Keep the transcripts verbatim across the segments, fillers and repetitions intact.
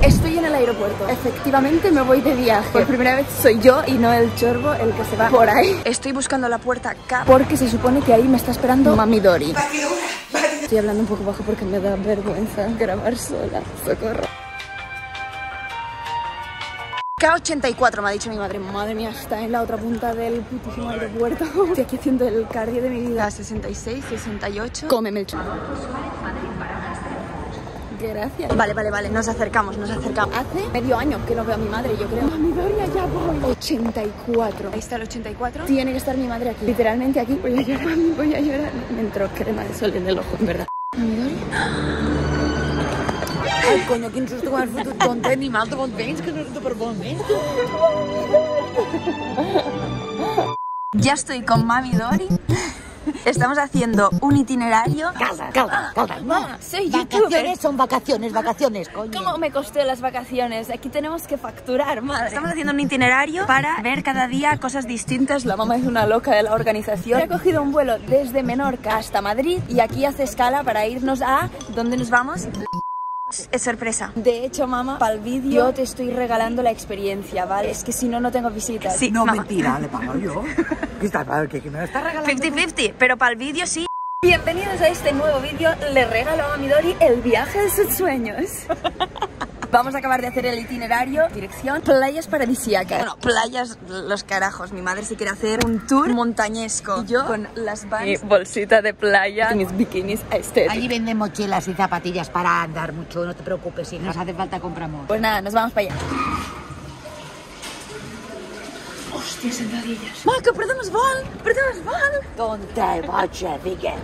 Estoy en el aeropuerto. Efectivamente me voy de viaje. Por primera vez soy yo y no el chorbo el que se va por ahí. Estoy buscando la puerta K porque se supone que ahí me está esperando Mami Dori. Estoy hablando un poco bajo porque me da vergüenza grabar sola. Socorro. K ochenta y cuatro me ha dicho mi madre. Madre mía, está en la otra punta del putísimo aeropuerto. Estoy aquí haciendo el cardio de mi vida. sesenta y seis, sesenta y ocho. Cómeme el chorro. Gracias. Vale, vale, vale, nos acercamos, nos acercamos. Hace medio año que no veo a mi madre, yo creo. Mami Doria, ya voy. ochenta y cuatro. Ahí está el ochenta y cuatro. Tiene que estar mi madre aquí. Literalmente aquí. Voy a llorar, voy a llorar. Me entró crema de sol en el ojo, en verdad. Mami Doria. Ai, coño, quin susto que m'has fotut, tonta, animal, te bon vens, que no és per bon vens. Ya estoy con Mami Dori. Estamos haciendo un itinerario. Calma, calma, calma. No, soy vacaciones youtuber. son vacaciones, vacaciones, coño. ¿Cómo me costó las vacaciones? Aquí tenemos que facturar, madre. Estamos haciendo un itinerario para ver cada día cosas distintas. La mamá es una loca de la organización. He cogido un vuelo desde Menorca hasta Madrid y aquí hace escala para irnos a... ¿Dónde nos vamos? Es sorpresa. De hecho, mamá, para el vídeo yo te estoy regalando la experiencia, ¿vale? Es que si no, no tengo visitas. Sí, No, mamá. mentira, le pago yo. ¿Qué está, que me lo está regalando? cincuenta cincuenta, pero para el vídeo sí. Bienvenidos a este nuevo vídeo. Le regalo a Mami Dori el viaje de sus sueños. Vamos a acabar de hacer el itinerario. Dirección playas paradisíacas. Bueno, playas los carajos. Mi madre se quiere hacer un tour montañesco. Y yo con las Vans, mi bolsita de playa y mis bikinis estéticos. Allí venden mochilas y zapatillas para andar mucho, no te preocupes, si nos hace falta compramos. Pues nada, nos vamos para allá. Hòstia, sentadillas. Ma, que perdemos vol! Perdemos vol! Tonta, bocha, digue.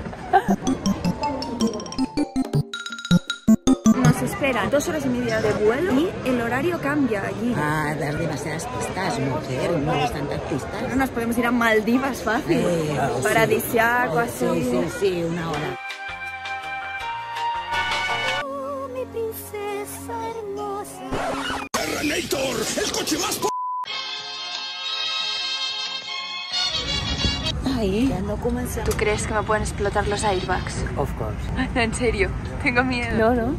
Nos esperan dos horas y media de vuelo y el horario cambia allí. Ah, dar demasiadas pistas, mujer, no es tantas pistas. No nos podemos ir a Maldivas fácil. Eh, oh, Paradisiaco, sí. así. Sí, sí, sí, una hora. Oh, mi princesa hermosa. Terrenator, el coche más p... Ahí. Ya no comienza. ¿Tú crees que me pueden explotar los airbags? Of course. En serio, tengo miedo. No, no.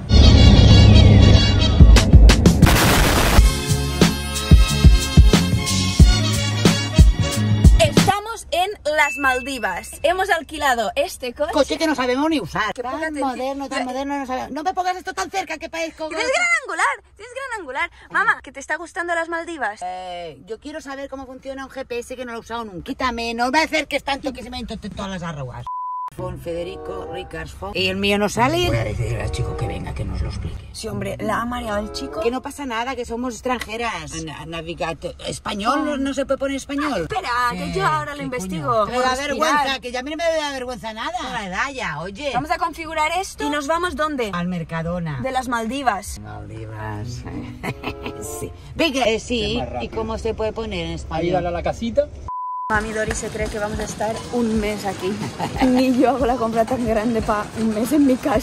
Estamos en las Maldivas. Hemos alquilado este coche. Coche que no sabemos ni usar. Qué poca Tan te- moderno, tan La- moderno, no sabemos. No me pongas esto tan cerca que parezco... Tienes gran angular, tienes gran angular. Mamá, ¿que te está gustando las Maldivas? Eh, yo quiero saber cómo funciona un G P S que no lo he usado nunca. Quítame, no me acerques tanto que se me entonces todas las arrugas. Con Federico Rickarsford. Y el mío no sale. Voy a decirle al chico que venga, que nos lo explique. Sí, hombre, la ha mareado el chico. Que no pasa nada, que somos extranjeras. Na- Navigato. ¿Español? ¿No, no se puede poner español? Espera, que yo ahora lo ¿Qué investigo. coño? Me da Por vergüenza, respirar. que ya a mí no me da vergüenza nada. La edad ya, oye. Vamos a configurar esto y nos vamos ¿dónde? Al Mercadona. De las Maldivas. Maldivas. Sí. Venga, eh, sí. ¿Y cómo se puede poner en español? Ahí dale a la casita. Mami Dori se cree que vamos a estar un mes aquí. Ni yo hago la compra tan grande para un mes en mi casa.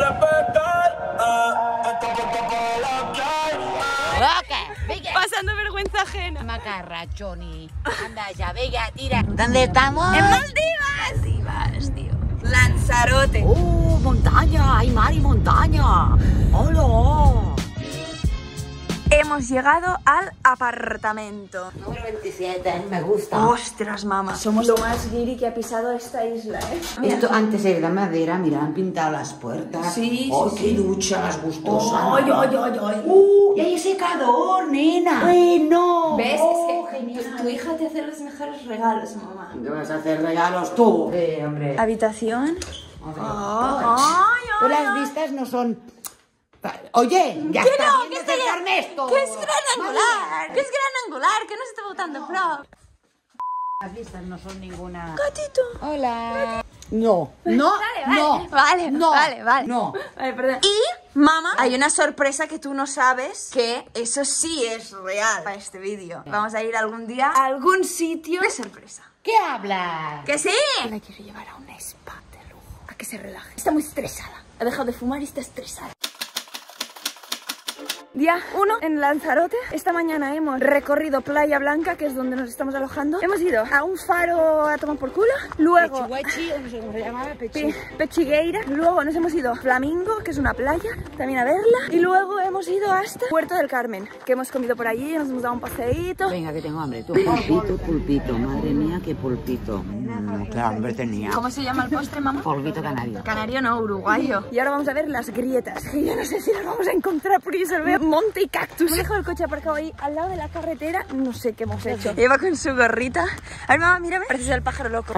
¡Loca! Venga. Pasando vergüenza ajena. Macarrachoni. Anda ya, venga, tira. ¿Dónde estamos? ¡En Maldivas! Maldivas, tío. Lanzarote. ¡Uh, montaña! ¡Hay mar y montaña! ¡Hola! Hemos llegado al apartamento. Número veintisiete, me gusta. Ostras, mamá. Somos lo más guiri que ha pisado esta isla, ¿eh? Esto antes era madera, mira, han pintado las puertas. Sí, ¡Oh, sí, qué sí. duchas gustosas! ¡Ay, ay, ay, ay! ¡Uh! ¡Y hay secador, nena! ¡Bueno! ¿Ves? Oh, Es que genial. tu hija te hace los mejores regalos, mamá. ¿Qué vas a hacer regalos tú? Sí, hombre. Habitación. A ver. Ay, Pero ay, las ay. vistas no son... Oye, ya ¿Qué está no? bien ¿Qué de está acercarme esto. ¿Qué es gran angular? ¿Qué es gran angular? ¿Qué no se está botando flop? Las vistas no son ninguna... Gatito. Hola. No, no, Vale, vale, no, vale, no, vale, vale. no. Vale, perdón. Y, mamá, hay una sorpresa que tú no sabes, que eso sí es real para este vídeo. Vamos a ir algún día a algún sitio de sorpresa. ¿Qué hablas? ¡Que sí! La quiero llevar a un spa de lujo, a que se relaje. Está muy estresada. Ha dejado de fumar y está estresada. Día uno en Lanzarote. Esta mañana hemos recorrido Playa Blanca, que es donde nos estamos alojando. Hemos ido a un faro a tomar por culo. Luego Pechihuechi, o no sé cómo se llamaba, Pechi. Pe Pechigueira. Luego nos hemos ido a Flamingo, que es una playa, también a verla. Y luego hemos ido hasta Puerto del Carmen, que hemos comido por allí, nos hemos dado un paseíto. Venga, que tengo hambre. Tú, pulpito, pulpito. Madre mía, qué pulpito. Mm, qué hambre tenía. ¿Cómo se llama el postre, mamá? Polvito canario. Canario no, uruguayo. Y ahora vamos a ver las grietas. Y yo no sé si las vamos a encontrar porque se ve monte y cactus. Hemos dejado el coche aparcado ahí al lado de la carretera. No sé qué hemos hecho. Lleva con su gorrita. A ver, mamá, mírame. Parece ser el pájaro loco.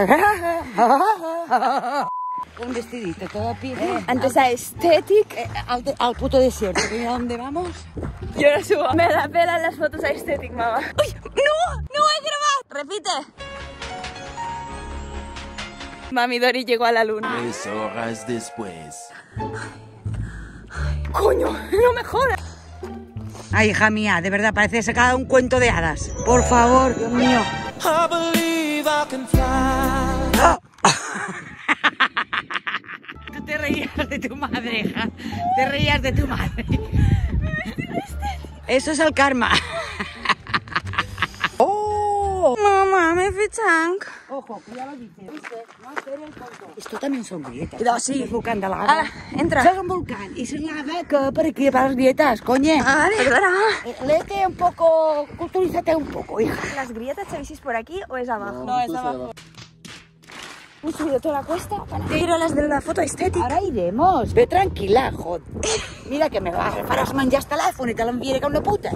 Un vestidito, todo pide. Antes a Aesthetic. Eh, al, de, al puto desierto. ¿A dónde vamos? Yo no subo. Me la pelan las fotos a Aesthetic, mamá. ¡Uy! ¡No! ¡No he grabado! Repite. Mami Dori llegó a la luna. Tres horas después. ¡Coño! ¡No me jodas! Ay, hija mía, de verdad, parece sacada un cuento de hadas. Por favor, Dios mío. I believe I can fly. Tú te reías de tu madre, hija. Te reías de tu madre. Eso es el karma. ¡Oh! Mamá, me fichan. Ojo, que ya lo dices. No hacer el tonto. Esto también son grietas. No, sí. Es volcán de lava. Ala, entra. Es un volcán. Y se lava que para qué, para las grietas, coño. Vale, perdona. Eh, léete un poco, culturízate un poco, hija. ¿Las grietas sabéis por aquí o es abajo? No, es abajo. Hemos subido toda la cuesta para ir a las de la foto estética. Ahora iremos. Ve tranquila, joder. Mira que me vas a faràs menjar el teléfono y te l'enviaré com una puta.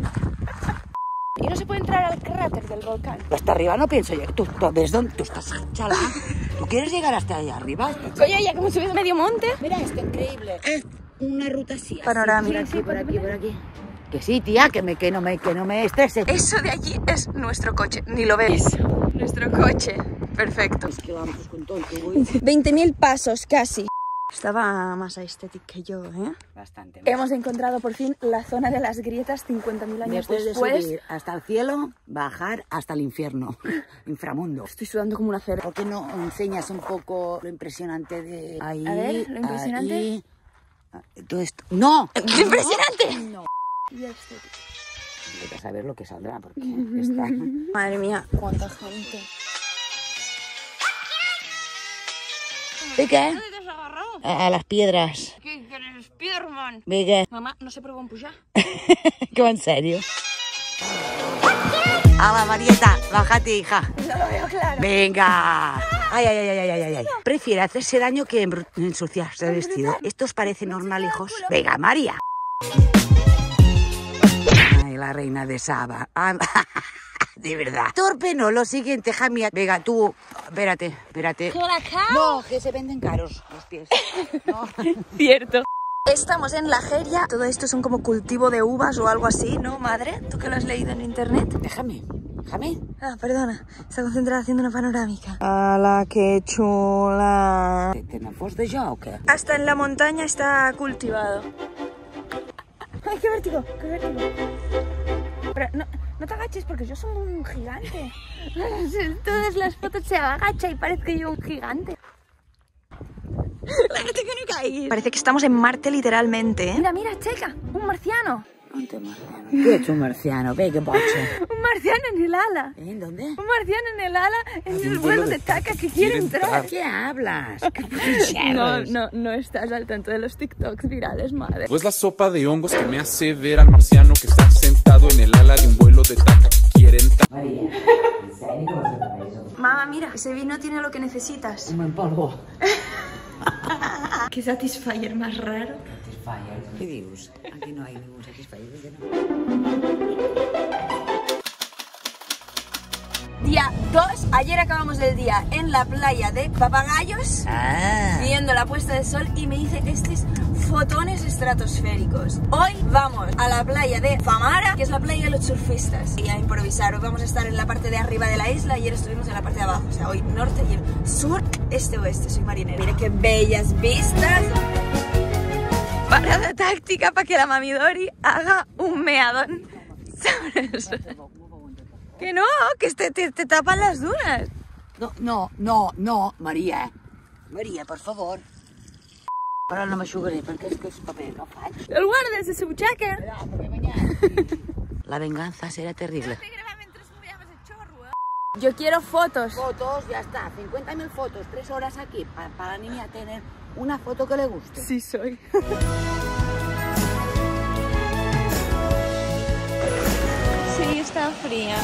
Y no se puede entrar al cráter del volcán. Hasta arriba no pienso yo. ¿Tú, tú ¿desde dónde? ¿Tú estás chala? ¿Tú quieres llegar hasta allá arriba? Coño, ya que hemos subido medio monte. Mira esto, increíble. Es una ruta así. así. Panorámica. Por aquí, por aquí, por aquí. Que sí, tía, que, me, que, no, me, que no me estrese. Eso de allí es nuestro coche. Ni lo veis. Nuestro coche. Perfecto. Es que vamos con todo el tubo. veinte mil pasos, casi. Estaba más estética que yo, ¿eh? Bastante. Hemos encontrado por fin la zona de las grietas cincuenta mil años Después de después. subir hasta el cielo, bajar hasta el infierno, inframundo. Estoy sudando como una cera. ¿Por qué no enseñas un poco lo impresionante de ahí? A ver, lo impresionante. Ahí, todo esto. ¡No! ¡Impresionante! No. Y estética. Vete a saber lo que saldrá, porque está... Madre mía, cuánta gente. ¿Y qué? ¿Dónde te has agarrado? A, a las piedras. ¿Qué eres, Spiderman? Vinga. Mamá, no se por on pujar. ¿Qué va en serio? A la Marieta, bájate, hija. No lo veo claro. Venga. Ay, ay, ay, ay, ay, ay, ay. Prefiere hacerse daño que embru- ensuciarse el vestido. ¿Esto os parece normal, hijos? Venga, María. Ay, la reina de Saba. Ah, de verdad. Torpe no, lo siguiente, hija mía. Venga, tú, espérate, espérate. No, que se venden caros los pies. No. Cierto. Estamos en La Jeria. Todo esto son como cultivo de uvas o algo así, ¿no, madre? ¿Tú que lo has leído en internet? Déjame, déjame. Ah, perdona. Está concentrada haciendo una panorámica. ¡Hala, qué chula! ¿Te, te n'afos de jo o qué? Hasta en la montaña está cultivado. ¡Ay, qué vértigo! ¡Qué vértigo! Pero no, no te agaches porque yo soy un gigante. Todas las fotos se agacha y parece yo un gigante. Espérate que no caí. Parece que estamos en Marte literalmente, ¿eh? Mira, mira, checa. Un marciano. ¿Dónde marciano? ¿Qué es un marciano? Ve, qué boche. Un marciano en el ala. ¿En dónde? Un marciano en el ala en el vuelo de Taka que quiere entrar. ¿Qué hablas? ¿Qué No, no, no estás al tanto de los TikToks virales, madre. Pues la sopa de hongos que me hace ver al marciano que está sentado en el ala de un vuelo de Taka que quiere entrar. María, ¿en serio cómo se llama eso? Mamá, mira, ese vino tiene lo que necesitas. Un buen polvo. ¿Qué satisfyer más raro? Satisfyer. ¿Qué dius? Aquí no hay ningún satisfyer, ¿por qué no? Día dos. Ayer acabamos el día en la playa de Papagayos, Ah. viendo la puesta de sol y me dice estos fotones estratosféricos. Hoy vamos a la playa de Famara, que es la playa de los surfistas, y a improvisar. Hoy vamos a estar en la parte de arriba de la isla. Ayer estuvimos en la parte de abajo, o sea, hoy norte y el sur, este oeste. Soy marinera. Mira qué bellas vistas. Parada táctica para que la Mami Dori haga un meadón sobre eso. Que no, que te, te, te tapan las dunas. No, no, no, no, María. María, por favor. Ara no m'aixugaré perquè és que és paper que faig. El guardes de su butxaca. La venganza será terrible. Yo quiero fotos. Fotos, ya está. cincuenta mil fotos, tres horas aquí para, para la niña tener una foto que le guste. Sí soy. Sí, está fría.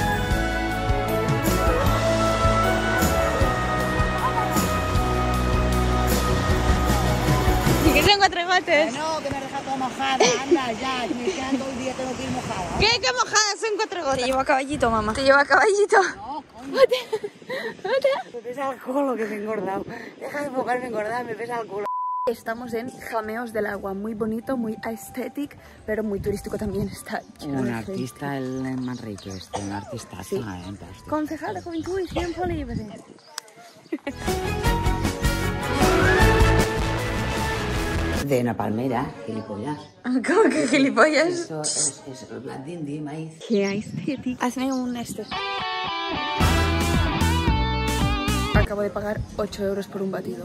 ¿Y qué son cuatro gotes? No, que me deja toda mojada. Anda, ya. Me quedan todo el día, tengo que ir mojada. ¿Qué? ¿Qué mojada? Son cuatro gotas. Te llevo a caballito, mamá. Te llevo a caballito. No, coño. Vete. Vete. Me pesa el culo que me he engordado. Deja de enfocarme en engordar, me pesa el culo. Estamos en Jameos del Agua, muy bonito, muy aesthetic, pero muy turístico también está. Un artista, el Manrique, este, un artista. Sí. Concejal de Juventud y Tiempo Libre. De una palmera, gilipollas. ¿Cómo que gilipollas? Eso es, es el blandindi, maíz. Qué aesthetic. Hazme un esto. Acabo de pagar ocho euros por un batido.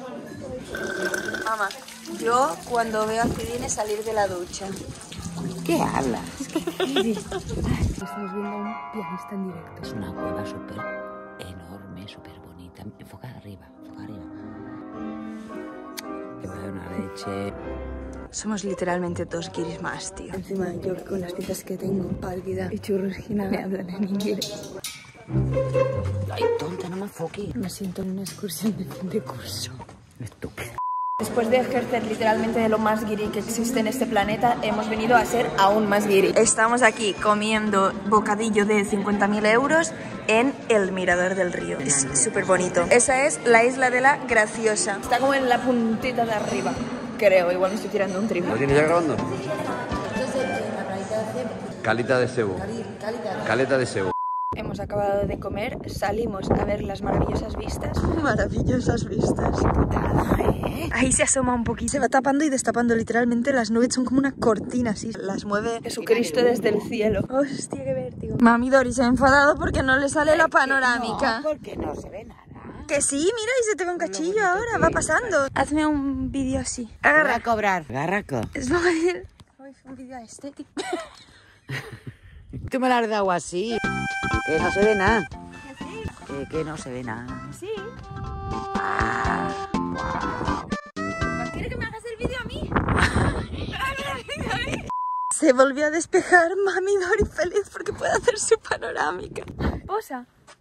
Mamá, yo cuando veo a Cidine salir de la ducha. ¿Qué hablas? Estamos viendo a un pianista en directo. Es una cueva súper enorme, súper bonita. Enfoca arriba, enfoca arriba. Que me da una leche. Somos literalmente dos guiris más, tío. Encima yo con las piezas que tengo, pálida y churrusquina, me hablan en inglés. Ay, tonta, no me enfoques. Me siento en una excursión de fin de curso. Estúpido. Después de ejercer literalmente de lo más guiri que existe en este planeta, hemos venido a ser aún más guiri. Estamos aquí comiendo bocadillo de cincuenta mil euros en el Mirador del Río. Es súper bonito. Esa es la isla de la Graciosa. Está como en la puntita de arriba, creo. Igual me estoy tirando un triple. ¿Lo tienes ya grabando? Calita de cebo. Caleta de cebo. Hemos acabado de comer, salimos a ver las maravillosas vistas. Maravillosas vistas. ¿Eh? Ahí se asoma un poquito. Se va tapando y destapando literalmente. Las nubes son como una cortina así. Las mueve Jesucristo desde el cielo. Hostia, qué vértigo. Mami Dori se ha enfadado porque no le sale la panorámica. No, porque no se ve nada. Que sí, mira, y se te ve un cachillo ahora. Va pasando. Hazme un vídeo así. Agarra. Agarra. A cobrar. Garraco. Es lo que... Hoy fue un vídeo estético. Tú me la has dado así. Que no se ve nada. Que, que no se ve nada. Sí. Ah, wow. ¿Quieres que me hagas el vídeo a mí? Se volvió a despejar. Mami Dori feliz porque puede hacer su panorámica. Posa.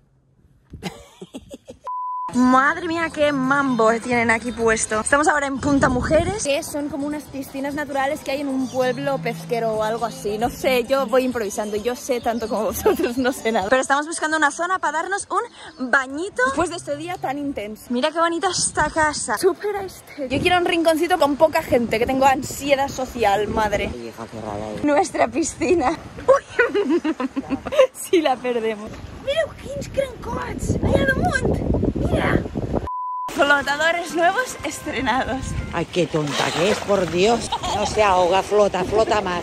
Madre mía, qué mambo tienen aquí puesto. Estamos ahora en Punta Mujeres, que son como unas piscinas naturales que hay en un pueblo pesquero o algo así. No sé, yo voy improvisando. Yo sé tanto como vosotros, no sé nada. Pero estamos buscando una zona para darnos un bañito después de este día tan intenso. Mira qué bonita esta casa. Súper estética. Yo quiero un rinconcito con poca gente, que tengo ansiedad social, madre. Nuestra piscina. Uy, si la perdemos. Mira, quins crancots. Allá damunt. Mira. Flotadores nuevos estrenados. Ay, qué tonta que es, por Dios. No se ahoga, flota, flota más.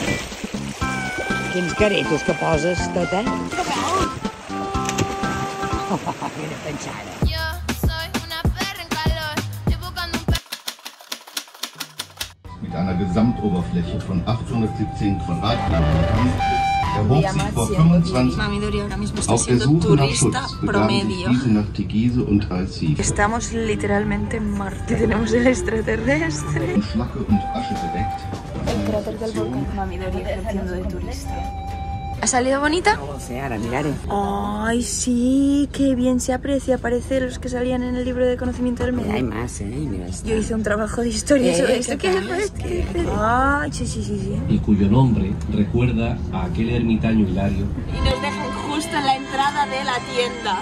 Quins caretos que poses, tot, eh? Mira, pensada. Mit einer Gesamtoberfläche von achthundertsiebzehn Quadratkilometern erhob sich vor fünfundzwanzig auf der Suche nach Schutz begaben sich diese nach Teguise und Arrecife. Estamos literalmente en Marte. Tenemos el extraterrestre. Von Schlacke und Asche bedeckt. El cráter del volcán. Mami Dori ejerciendo de turista. ¿Ha salido bonita? No lo sé, ahora miraré. Ay, sí, qué bien se aprecia. Parece los que salían en el libro de conocimiento del medio. Hay más, ¿eh? Mira esta. Yo hice un trabajo de historia ¿Eh? sobre esto. ¿Qué ¿Qué tal? fue? Ay, sí, sí, sí, sí. Y cuyo nombre recuerda a aquel ermitaño Hilario. Y nos dejan justo en la entrada de la tienda.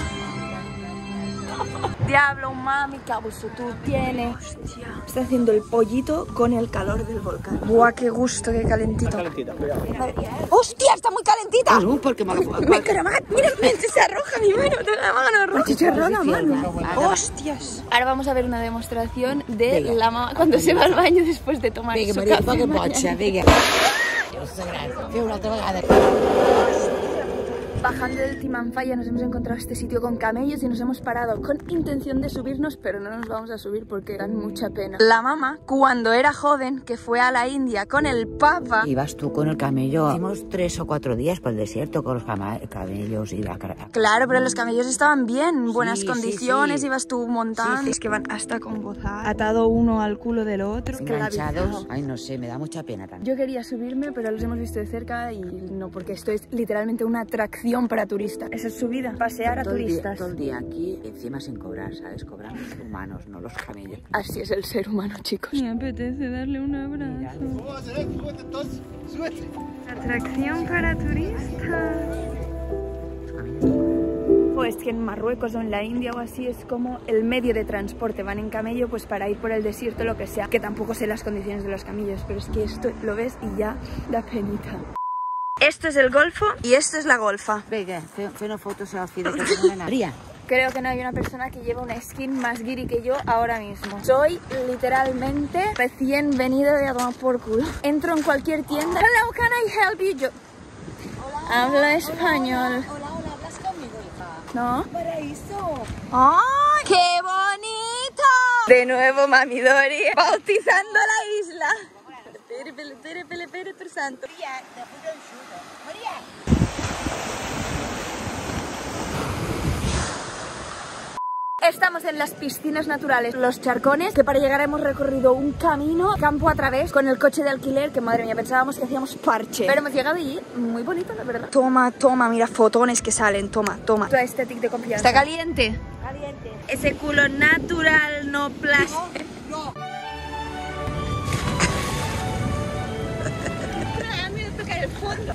Diablo, mami, qué abuso tú tienes. Hostia. Está haciendo el pollito con el calor del volcán. Buah, qué gusto, qué calentito. ¡Hostia, está muy calentita! Uh, porque me lo Me he cremat, mira, se arroja mi mano, tengo la mano roja. Chicharrona, mano. ¡Hostias! Ahora vamos a ver una demostración de Venga. la mamá cuando se va al baño después de tomar Vinga, su Maria, café poca mañana. potxa, vinga. Déu sagrat, feu una altra vegada. Bajando del Timanfaya nos hemos encontrado este sitio con camellos y nos hemos parado con intención de subirnos, pero no nos vamos a subir porque dan mucha pena. La mamá, cuando era joven, que fue a la India con el Papa... Ibas tú con el camello. Hicimos tres o cuatro días por el desierto con los camellos y la... Claro, pero los camellos estaban bien, en buenas sí, condiciones, sí, sí. ibas tú montando. Sí, sí. Es que van hasta con gozar. Atado uno al culo del otro. Enganchados. Ay, no sé, me da mucha pena también. Yo quería subirme, pero los hemos visto de cerca y no, porque esto es literalmente una atracción para turistas. Esa es su vida, pasear a todo turistas. El día, todo el día aquí, encima sin cobrar, ¿sabes? Cobran los humanos, no los camellos. Así es el ser humano, chicos. Me apetece darle un abrazo. Atracción para turistas. Pues que en Marruecos o en la India o así es como el medio de transporte. Van en camello pues para ir por el desierto, lo que sea. Que tampoco sé las condiciones de los camellos, pero es que esto lo ves y ya da penita. Esto es el golfo y esto es la golfa. Venga, fue una foto selfie de que tengo una María. Creo que no hay una persona que lleve una skin más guiri que yo ahora mismo. Soy literalmente recién venida de a tomar por culo. Entro en cualquier tienda. Hello, can I help you? Yo... Hola. Habla español. Hola, hola, hola, ¿hablas conmigo, hija? ¿No? Paraíso. ¡Ay, qué bonito! De nuevo, Mami Dori, bautizando la isla. Pere, pere, pere, pere, pere, per santo. María, te apunto el suyo. María. Estamos en las piscinas naturales, los charcones, que para llegar hemos recorrido un camino campo a través con el coche de alquiler, que madre mía, pensábamos que hacíamos parche. Pero hemos llegado allí, muy bonito la verdad. Toma, toma, mira, fotones que salen, toma, toma. Toda estética de confianza. ¿Está caliente? Caliente. Ese culo natural, no plástico. No, no. Me toca el fondo.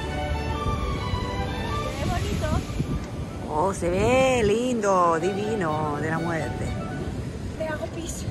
Qué bonito. Oh, se ve lindo, divino, de la muerte. Me hago pis.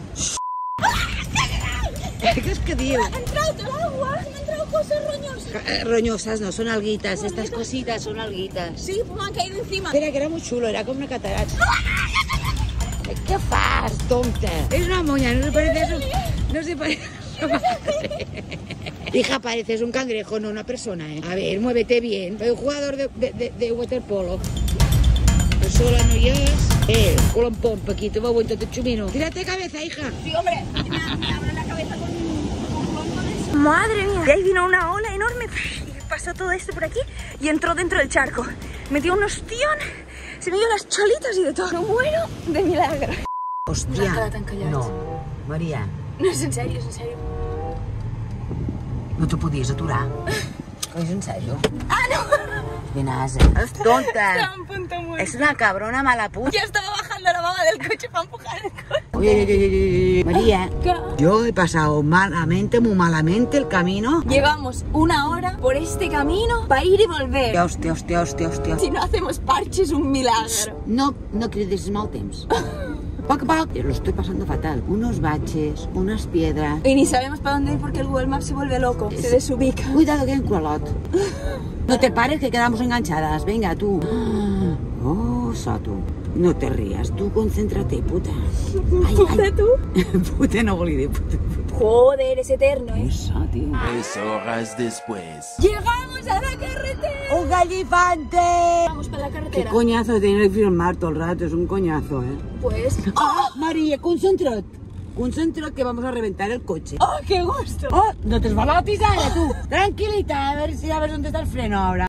¿Qué es que digo? Ha entrado todo el agua, me han entrado cosas roñosas. Eh, Roñosas, no, son alguitas, estas cositas son alguitas. Sí, pues me han caído encima. Espera, que era muy chulo, era como una catarata. ¿Qué fas, tonta? Es una moña, no se parece a eso. No se parece a su madre. Hija, pareces un cangrejo, no una persona, ¿eh? A ver, muévete bien. Soy un jugador de, de, de, de waterpolo. Pues sola no llegas. Eh, colompón, Paquito, va vuelto de chumino. Tírate cabeza, hija. Sí, hombre, me abre la cabeza con un bombo de eso. Madre mía, de ahí vino una ola enorme y pasó todo esto por aquí y entró dentro del charco. Metió un ostión, se me dio las cholitas y de todo. No muero de milagro. Hostia, no, María. No és en sèrio, és en sèrio. No te podies aturar. ¿Es en serio? Ah, no. Venase. Es tonta. Estaba a punto de morir. Es una cabrona mala puta. Ya estaba bajando la mamá del coche para empujar el coche. Oye, oye, oye, oye, María, ¿qué? yo he pasado malamente, muy malamente el camino. Llevamos una hora por este camino para ir y volver. Hostia, hostia, hostia, hostia. Si no hacemos parches, un milagro. No, no cridis mal temps. Poc a poc. Lo estoy pasando fatal. Unos baches, unas piedras. Y ni sabemos para dónde ir porque el Google Maps se vuelve loco, se desubica. Cuidado que hay un cualot. No te pares que quedamos enganchadas. Venga, tú. Oh, Sato. No te rías. Tú concéntrate, puta. Ay, ¿Puta ay. tú? Puta no volví, puta, puta. Joder, es eterno, ¿eh? Eso, tío. Tres horas después. ¡Llegamos a la carretera! ¡Un gallifante! Vamos para la Qué carretera. coñazo tener que filmar todo el rato. Es un coñazo, ¿eh? Pues... ¡Oh, María, concentra't! Concentra't que vamos a reventar el coche. ¡Oh, qué gusto! ¡Oh, no te vas a pisar, tú! Tranquilita, a ver si a ver dónde está el freno ahora.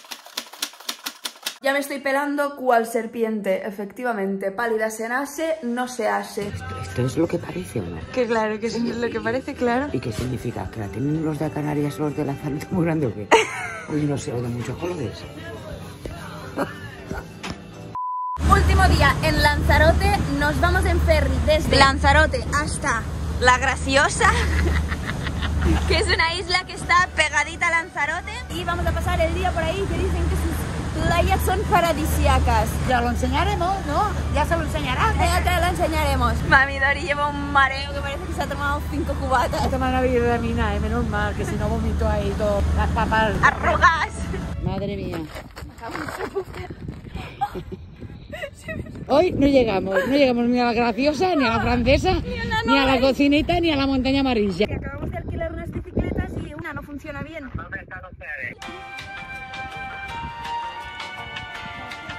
Ya me estoy pelando cual serpiente, efectivamente. Pálida se nace, no se hace. Esto es lo que parece, ¿no? Que claro, que sí, es lo que parece, claro. ¿Y qué significa? ¿Que la tienen los de Canarias, los de Lanzarote muy grande o qué? Uy, no sé, o de muchos colores. Último día en Lanzarote, nos vamos en ferry desde Lanzarote hasta La Graciosa, que es una isla que está pegadita a Lanzarote. Y vamos a pasar el día por ahí, que dicen que sus playas son paradisíacas. Ya lo enseñaremos, ¿no? Ya se lo enseñará. Ya te lo enseñaremos. Mami Dori lleva un mareo que parece que se ha tomado cinco cubatas. Esta manera de vitamina, es menos mal, que si no vomito ahí todo, las papas. Arrugas. Madre mía. Hoy no llegamos, no llegamos ni a La Graciosa, ni a La Francesa, ni a La Cocineta, ni a la Montaña Amarilla. Acabamos de alquilar unas bicicletas y una no funciona bien.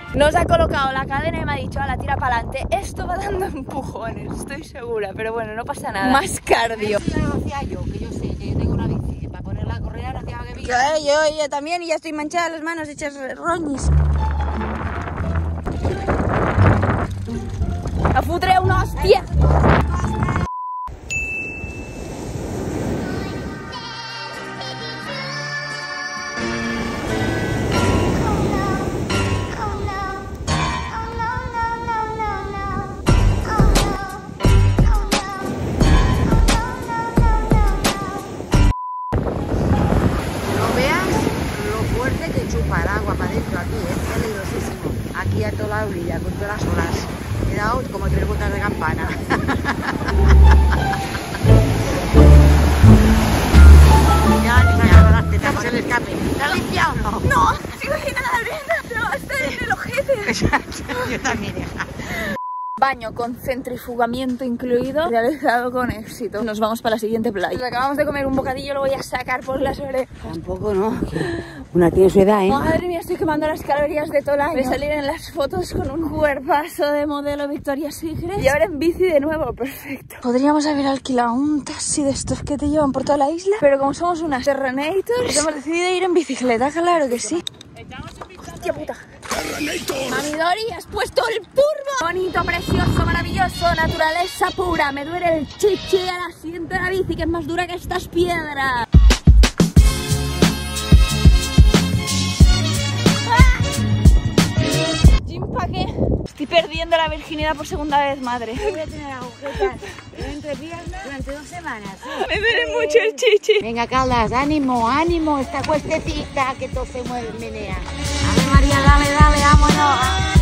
Nos ha colocado la cadena y me ha dicho, ala, tira para adelante. Esto va dando empujones, estoy segura, pero bueno, no pasa nada. Más cardio. Eso ya lo hacía yo, que yo sé, que yo tengo una bici. Para ponerla a correr hacía que vi. Yo, eh, yo, yo también, y ya estoy manchada las manos hechas roñis. ¡A futre una hostia! Aquí a toda la orilla, con todas las olas. He dado como tres botas de campana. Ya, niña, las tetas para que le escape. ¿Te has limpiado o no? No, sigo sin nadar bien. No, estoy en el ojete. Yo también, hija. Baño con centrifugamiento incluido, realizado con éxito. Nos vamos para la siguiente playa. Nos acabamos de comer un bocadillo, lo voy a sacar por las orejas. Tampoco, ¿no? Una tiene su edad, ¿eh? Madre mía, estoy quemando las calorías de todo el año. Voy a salir en las fotos con un cuerpazo de modelo Victoria's Secret. Y ahora en bici de nuevo, perfecto. Podríamos haber alquilado un taxi de estos que te llevan por toda la isla, pero como somos unas Terrenators, hemos decidido ir en bicicleta, claro que sí. Hostia puta. Mami Dori, has puesto el turbo. Bonito, precioso, maravilloso, naturaleza pura. Me duele el chichi al asiento de la bici, que es más dura que estas piedras. Jim, ¿pa' qué? Estoy perdiendo la virginidad por segunda vez, madre. Voy a tener agujetas entre piernas durante dos semanas. ¿Sí? Me duele mucho el chichi. Venga, Caldas, ánimo, ánimo, esta cuestecita que todo se mueve, menea. A ver, María, dale, dale, vámonos.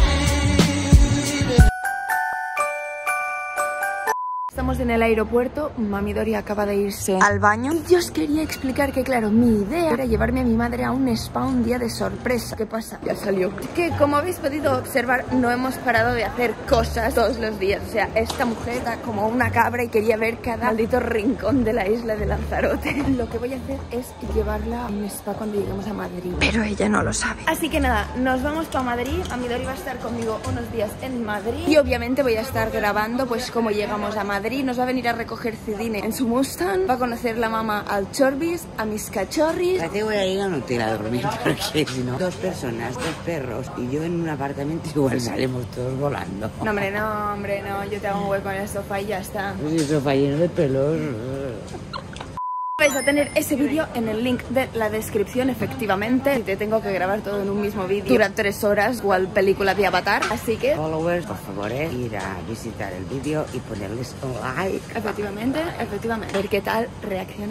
Estamos en el aeropuerto, Mami Dori acaba de irse al baño y yo os quería explicar que claro, mi idea era llevarme a mi madre a un spa un día de sorpresa. ¿Qué pasa? Ya salió. Que como habéis podido observar, no hemos parado de hacer cosas todos los días. O sea, esta mujer está como una cabra y quería ver cada maldito rincón de la isla de Lanzarote. Lo que voy a hacer es llevarla a un spa cuando lleguemos a Madrid, pero ella no lo sabe. Así que nada, nos vamos para Madrid. Mami Dori va a estar conmigo unos días en Madrid y obviamente voy a estar grabando pues cómo llegamos a Madrid. Nos va a venir a recoger Cidine en su Mustang. Va a conocer la mamá al Chorbis, a mis cachorris. Te voy a ir a un hotel a dormir porque si no, dos personas, dos perros y yo en un apartamento igual salimos todos volando. No, hombre, no, hombre, no. Yo te hago un hueco en el sofá y ya está. Pues el sofá lleno de pelos. Vais a tener ese vídeo en el link de la descripción, efectivamente. Y te tengo que grabar todo en un mismo vídeo. Dura tres horas, igual película de Avatar. Así que... followers, por favor, eh, ir a visitar el vídeo y ponerles un like. Efectivamente, efectivamente. Ver qué tal reacciona.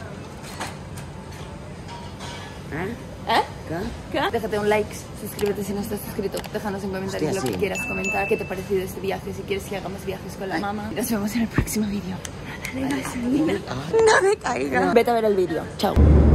¿Eh? ¿Eh? ¿Eh? ¿Qué? ¿Qué? Déjate un like, suscríbete si no estás suscrito. Déjanos en comentarios Hostia, lo sí. que quieras comentar. ¿Qué te ha parecido este viaje? Si quieres que hagamos viajes con la mamá. Y nos vemos en el próximo vídeo. No me caiga. Vete a ver el vídeo. Chao.